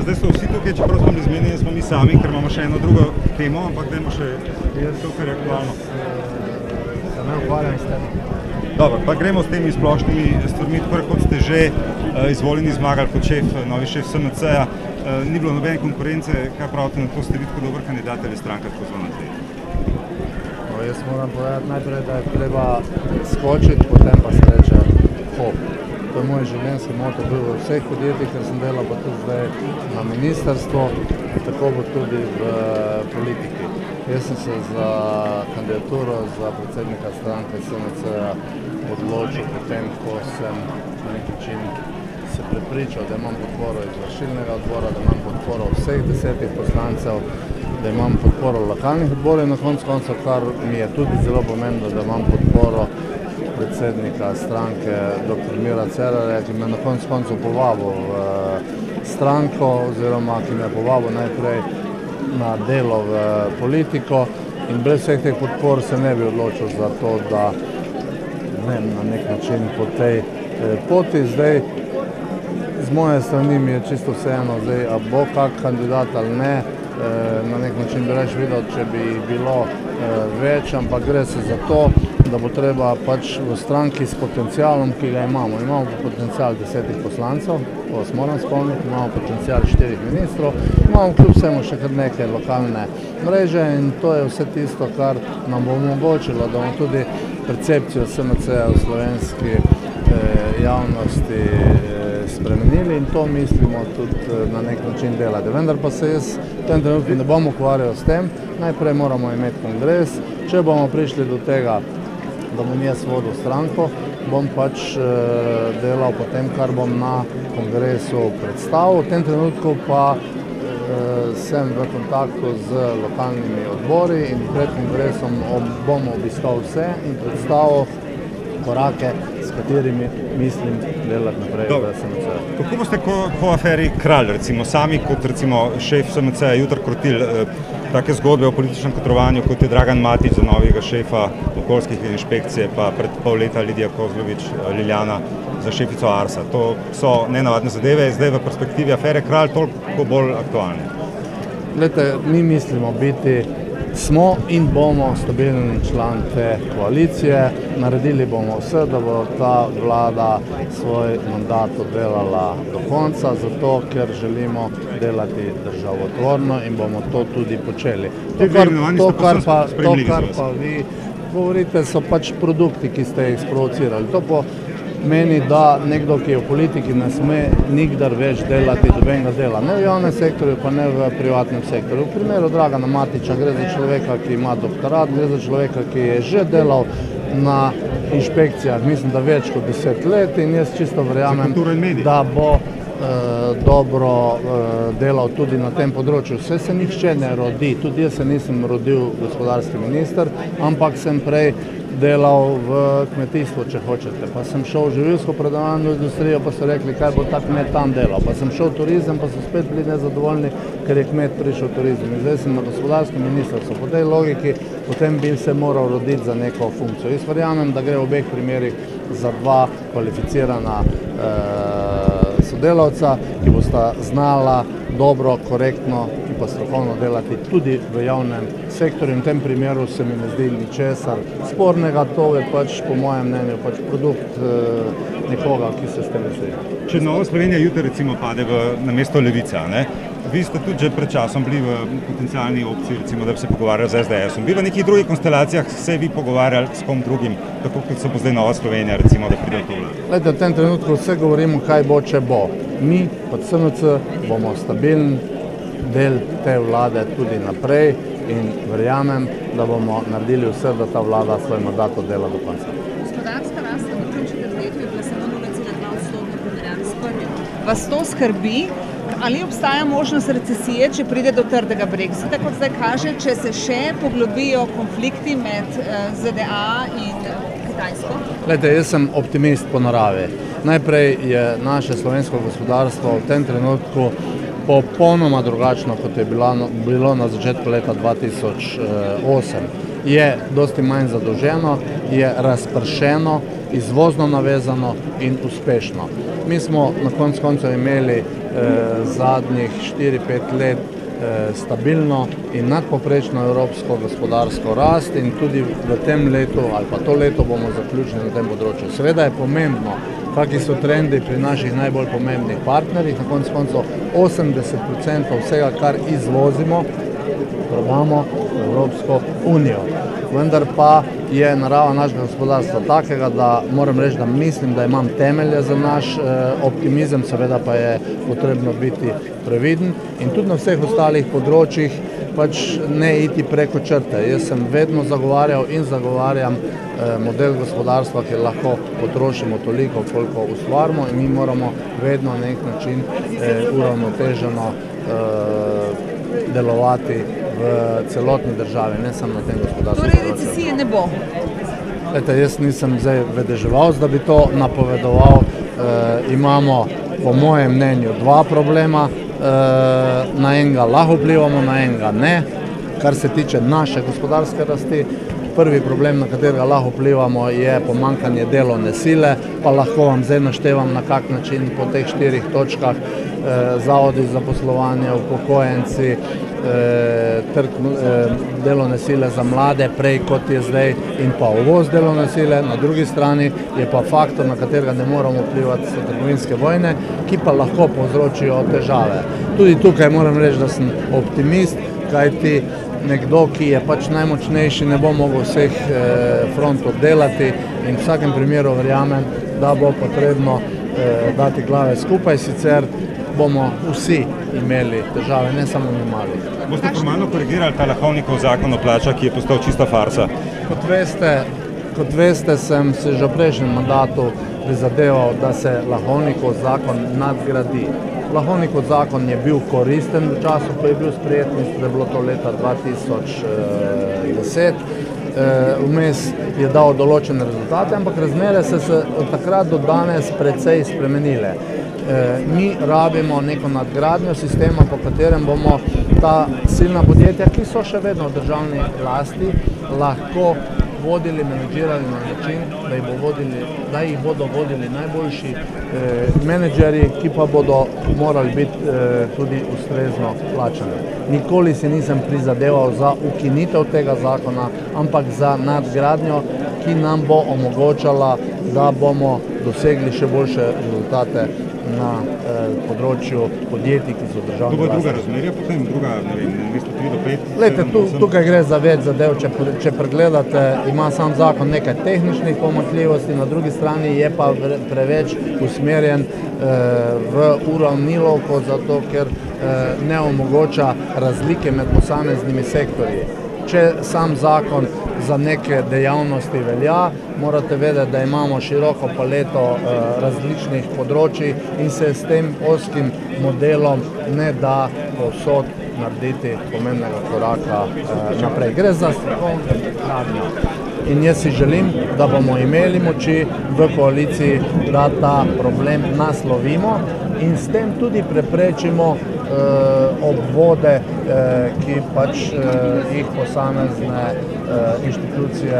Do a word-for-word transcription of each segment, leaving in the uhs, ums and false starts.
zdaj so vsi tukaj, čeprav smo bili zmenjeni, smo mi sami, ker imamo še eno drugo temo, ampak dajmo še to, kar je aktualno. Se ne ukvarjam s tem. Dobro, pa gremo s temi splošnimi stvarmi, tako kot ste že uh, izvoljeni zmagali kot šef, novi šef S M C-ja. Uh, ni bilo nobene konkurence, kaj pravite na to, ste vi kot dober kandidat ali stranka tako zelo naprej? No, jaz moram povedati najprej, da je treba skočiti, potem pa se reče hop. To je moj življenjski moto bil v vseh podjetjih, ker sem delal pa tudi zdaj na ministrstvu, tako bo tudi v politiki. Jaz sem se za kandidaturo za predsednika stranke S M C-ja odločil potem, ko sem na nek način se prepričal, da imam podporo izvršilnega odbora, da imam podporo vseh desetih poslancev, da imam podporo lokalnih odborov in na koncu koncev, kar mi je tudi zelo pomembno, da imam podporo predsednika stranke doktor Mira Cerarja, ki me na koncu koncev povabil v stranko oziroma ki me je povabil najprej na delo v politiko in brez vseh teh podpor se ne bi odločil za to, da ne na nek način po tej poti. Zdaj, z moje strani mi je čisto vseeno, zdaj, a bo kak kandidat ali ne, na nek način bi reč videl, če bi jih bilo več, ampak gre se za to, da bo treba pač v stranki s potencialom, ki ga imamo. Imamo potencial desetih poslancev, to vas moram spomniti, imamo potencial štirih ministrov, imamo kljub vsemu še kar neke lokalne mreže in to je vse tisto, kar nam bo omogočilo, da bomo tudi percepcijo S M C-ja v slovenski javnosti spremenili in to mislimo tudi na nek način delati. Vendar pa se jaz v tem trenutku ne bom ukvarjal s tem, najprej moramo imeti kongres, če bomo prišli do tega, da bom jaz vodil stranko, bom pač delal po tem, kar bom na kongresu predstavil. V tem trenutku pa sem v kontaktu z lokalnimi odbori in pred kongresom bom obiskal vse in predstavil korake, s katerimi mislim delati naprej v S M C. Kako boste po aferi Kralj, recimo sami kot recimo šef S M C-ja jutri krotili take zgodbe o političnem kadrovanju, kot je Dragan Matić za novega šefa okoljskih inšpekcije, pa pred pol leta Lidija Kozlovič, Liljana za šefico Arsa. To so nenavadne zadeve, zdaj v perspektivi afere Kralj toliko bolj aktualne. Glejte, mi mislimo biti, smo in bomo stabilni član te koalicije, naredili bomo vse, da bo ta vlada svoj mandat oddelala do konca, zato ker želimo delati državotvorno in bomo to tudi počeli. To, kar, to, kar, pa, to, kar pa vi govorite, so pač produkti, ki ste jih sprovocirali. To pomeni, da nekdo, ki je v politiki, ne sme nikdar več delati dobenega dela. Ne v javnem sektorju, pa ne v privatnem sektorju. V primeru Dragana Matića gre za človeka, ki ima doktorat, gre za človeka, ki je že delal na inšpekcijah, mislim, da več kot deset let in jaz čisto verjamem, da bo dobro delal tudi na tem področju. Vse se nihče ne rodi, tudi jaz se nisem rodil gospodarski minister, ampak sem prej delal v kmetijstvu, če hočete. Pa sem šel v živilsko predelovalno industrijo, pa so rekli, kaj bo ta kmet tam delal. Pa sem šel v turizem, pa so spet bili nezadovoljni, ker je kmet prišel v turizem. In zdaj sem na gospodarskem ministrstvu. Po tej logiki potem bi se moral roditi za neko funkcijo. Jaz verjamem, da gre v obeh primerih za dva kvalificirana sodelavca, ki bosta znala dobro, korektno in pa strokovno delati tudi v javnem sektorju. In v tem primeru se mi ne zdi ničesar spornega, to je pač po mojem mnenju pač produkt nekoga, ki se s tem strinja. Če Nova Slovenija jutri recimo pade na mesto Levica, ne? Vi ste tudi že pred časom bili v potencialni opciji, recimo, da bi se pogovarjali z S D S-om. Bi v nekih drugih konstelacijah se vi pogovarjali s kom drugim, tako kot se bo zdaj Nova Slovenija, recimo, da pride v to? Glejte, v tem trenutku vse govorimo, kaj bo, če bo. Mi kot S M C bomo stabilen del te vlade tudi naprej in verjamem, da bomo naredili vse, da ta vlada svoj mandat oddela do konca. Gospodarska rast v tem četrtletju je bila samo nula cela dva odstotka v primerjavi s prvim. Vas to skrbi? Ali obstaja možnost recesije, če pride do trdega brexita, kot zdaj kaže, če se še poglobijo konflikti med Z D A in Kitajsko? Glejte, jaz sem optimist po naravi. Najprej je naše slovensko gospodarstvo v tem trenutku popolnoma drugačno, kot je bilo na začetku leta dva tisoč osem. je dosti manj zadolženo, je razpršeno, izvozno navezano in uspešno. Mi smo na koncu koncev imeli eh, zadnjih štiri pet let eh, stabilno in nadpoprečno evropsko gospodarsko rast in tudi v tem letu ali pa to leto bomo zaključili na tem področju. Seveda je pomembno, kakšni so trendi pri naših najbolj pomembnih partnerjih. Na koncu koncev osemdeset procentov vsega, kar izvozimo, prodamo v Evropsko unijo. Vendar pa je narava našega gospodarstva takega, da moram reči, da mislim, da imam temelje za naš eh, optimizem, seveda pa je potrebno biti previden in tudi na vseh ostalih področjih pač ne iti preko črte. Jaz sem vedno zagovarjal in zagovarjam eh, model gospodarstva, kjer lahko potrošimo toliko, koliko ustvarimo in mi moramo vedno na nek način eh, uravnoteženo eh, delovati v celotni državi, ne samo na tem gospodarskem področju. Torej recesije ne bo? Ete, jaz nisem zdaj vedeževalc, da bi to napovedoval. E, imamo po mojem mnenju dva problema. E, na enega lahko vplivamo, na enega ne. Kar se tiče naše gospodarske rasti, prvi problem, na katerega lahko vplivamo, je pomanjkanje delovne sile, pa lahko vam zdaj naštevam na kak način po teh štirih točkah e, zavodi za poslovanje, upokojenci, e, trg e, delovne sile za mlade, prej kot je zdaj, in pa uvoz delovne sile. Na drugi strani je pa faktor, na katerega ne moramo vplivati, so trgovinske vojne, ki pa lahko povzročijo težave. Tudi tukaj moram reči, da sem optimist, kajti nekdo, ki je pač najmočnejši, ne bo mogel vseh eh, frontov delati in v vsakem primeru verjamem, da bo potrebno eh, dati glave skupaj, sicer bomo vsi imeli težave, ne samo mi mali. Boste formalno korigirali ta Lahovnikov zakon o plačah, ki je postal čista farsa? Kot veste, kot veste, sem se že v prejšnjem mandatu prizadeval, da se Lahovnikov zakon nadgradi. Lahovnikov zakon je bil koristen v času, ko je bil sprejet, mislim, da je bilo to leta dva tisoč deset. Vmes je dal določene rezultate, ampak razmere so se od takrat do danes precej spremenile. Mi rabimo neko nadgradnjo sistema, po katerem bomo ta silna podjetja, ki so še vedno v državni lasti, lahko vodili, menedžirali na način, da jih, bo vodili, da jih bodo vodili najboljši eh, menedžeri, ki pa bodo morali biti eh, tudi ustrezno plačani. Nikoli si nisem prizadeval za ukinitev tega zakona, ampak za nadgradnjo, ki nam bo omogočala, da bomo dosegli še boljše rezultate na eh, področju podjetij, ki so državni lasti. To bo druga razmerja, potem druga, ne vem, mesto tri do pet? Lejte, tu, tukaj gre za več zadev, če, če pregledate, ima sam zakon nekaj tehničnih pomanjkljivosti, na drugi strani je pa preveč usmerjen eh, v uravnilovko, zato ker eh, ne omogoča razlike med posameznimi sektorji. Če sam zakon za neke dejavnosti velja, morate vedeti, da imamo široko paleto eh, različnih področij in se s tem oskim modelom ne da povsod narediti pomembnega koraka eh, naprej. Gre za strokovno gradnjo. In jaz si želim, da bomo imeli moči v koaliciji, da ta problem naslovimo in s tem tudi preprečimo eh, obvode, eh, ki pač eh, jih posamezne eh, inštitucije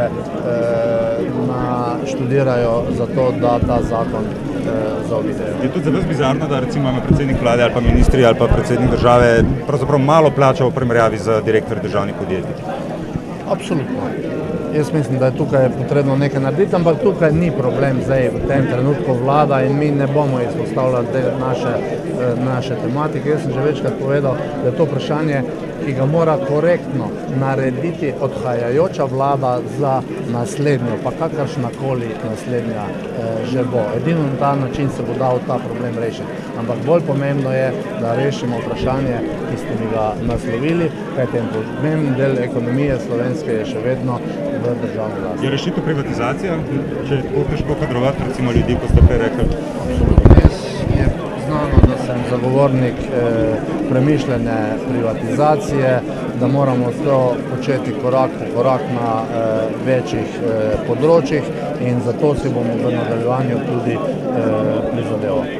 eh, naštudirajo za to, da ta zakon eh, zaobidejo. Je tudi za vas bizarno, da recimo ima predsednik vlade ali pa ministri ali pa predsednik države pravzaprav malo plača v primerjavi z direktorji državnih podjetij? Absolutno. Jaz mislim, da je tukaj potrebno nekaj narediti, ampak tukaj ni problem zdaj v tem trenutku vlada in mi ne bomo izpostavljali te naše, naše tematike. Jaz sem že večkrat povedal, da je to vprašanje, ki ga mora korektno narediti odhajajoča vlada za naslednjo, pa kakršnakoli naslednja eh, že bo. Edino na ta način se bo dal ta problem rešiti. Ampak bolj pomembno je, da rešimo vprašanje, ki ste mi ga naslovili, kajti en pomemben del ekonomije slovenske je še vedno v državni lasti. Je rešitev privatizacija, če bo težko kadrovati recimo ljudi, ko ste prej rekli? Absolutno. Je znano, da sem zagovornik eh, premišljene privatizacije, da moramo to početi korak po korak na eh, večjih eh, področjih in zato si bomo v nadaljevanju tudi eh, prizadeval.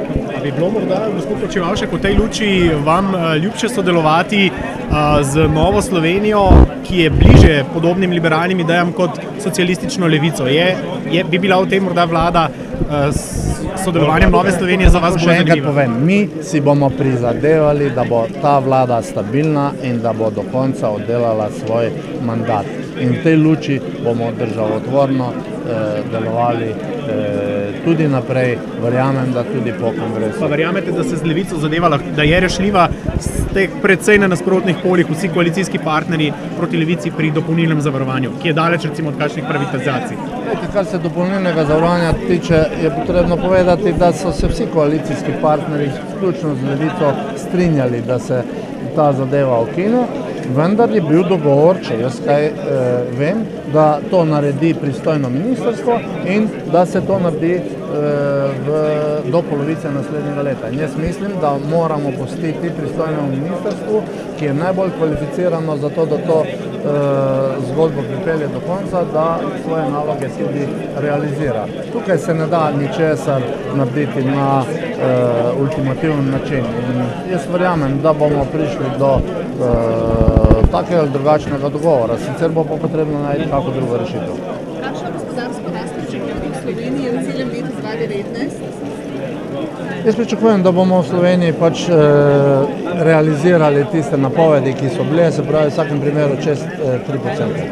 Bi bilo morda, gospod Počivalšek, v tej luči vam ljubše sodelovati z Novo Slovenijo, ki je bliže podobnim liberalnim idejam kot socialistično levico? Je, je, bi bila v tem morda vlada s sodelovanjem Nove Slovenije za vas bolj zanimiva? Še enkrat povem, mi si bomo prizadevali, da bo ta vlada stabilna in da bo do konca oddelala svoj mandat. In v tej luči bomo državotvorno eh, delovali eh, tudi naprej, verjamem, da tudi po kongresu. Pa verjamete, da se z levico zadeva, da je rešljiva, ste predvsej na nasprotnih polih vsi koalicijski partnerji proti levici pri dopolnilnem zavarovanju, ki je daleč recimo od kakšnih privatizacij? Lejte, kar se dopolnilnega zavarovanja tiče, je potrebno povedati, da so se vsi koalicijski partnerji, vključno z levico, strinjali, da se ta zadeva ukine. Vendar je bil dogovor, če jaz kaj e, vem, da to naredi pristojno ministrstvo in da se to naredi e, v, do polovice naslednjega leta. In jaz mislim, da moramo pustiti pristojnemu ministrstvu, ki je najbolj kvalificirano za to, da to e, zgodbo pripelje do konca, da svoje naloge tudi realizira. Tukaj se ne da ničesar narediti na e, ultimativen način. In jaz verjamem, da bomo prišli do e, takega ali drugačnega dogovora, sicer bo pa potrebno najti kako drugo rešitev. Kakšno gospodarsko rast pričakujete v Sloveniji v celem letu dva tisoč devetnajst? Jaz pričakujem, da bomo v Sloveniji pač e, realizirali tiste napovedi, ki so bile, se pravi v vsakem primeru čez e, tri procente.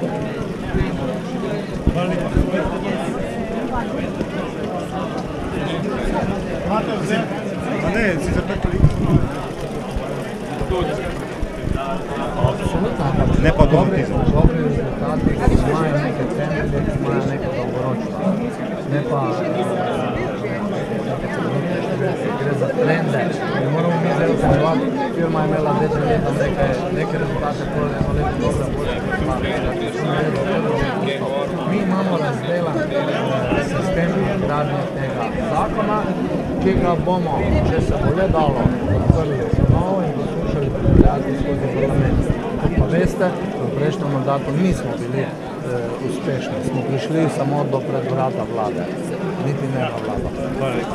Ne, sicer ne toliko. Ne pa automatizem. Dobri rezultati imajo neke temelje, imajo neke dolgoročno. Ne pa gre za trende. Ne moramo mi zdaj ocenjevati, firma je imela dve leta neke, neke rezultate, pol eno leto dobro, bolj mi imamo razdelan sistem gradnje tega zakona, ki ga bomo, če se bo le dalo, odprli osnovo in poslušali pripeljati skozi parlament. Kot pa veste, v prejšnjem mandatu nismo bili e, uspešni, smo prišli samo do predvrata vlade, niti ne vlada.